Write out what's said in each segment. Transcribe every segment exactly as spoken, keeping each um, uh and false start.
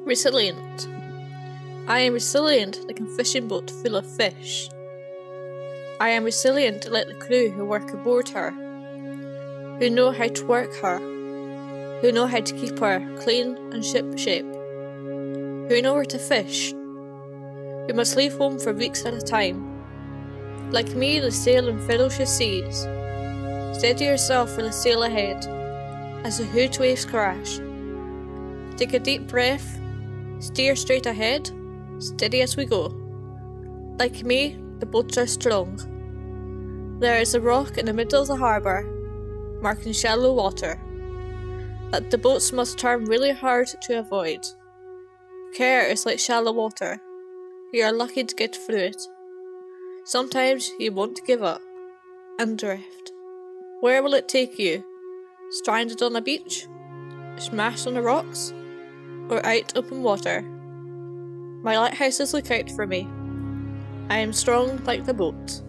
Resilient. I am resilient like a fishing boat full of fish. I am resilient like the crew who work aboard her, who know how to work her, who know how to keep her clean and ship-shape, who know where to fish, who must leave home for weeks at a time. Like me, they sail in ferocious seas. Steady yourself for the sail ahead, as the huge waves crash. Take a deep breath, steer straight ahead, steady as we go. Like me, the boats are strong. There is a rock in the middle of the harbour, marking shallow water, that the boats must turn really hard to avoid. Care is like shallow water. You are lucky to get through it. Sometimes you want to give up and drift. Where will it take you? Stranded on a beach? Smashed on the rocks? Or out open water? My lighthouses look out for me. I am strong like the boat.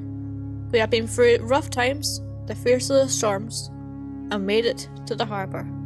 We have been through rough times, the fiercest of storms, and made it to the harbour.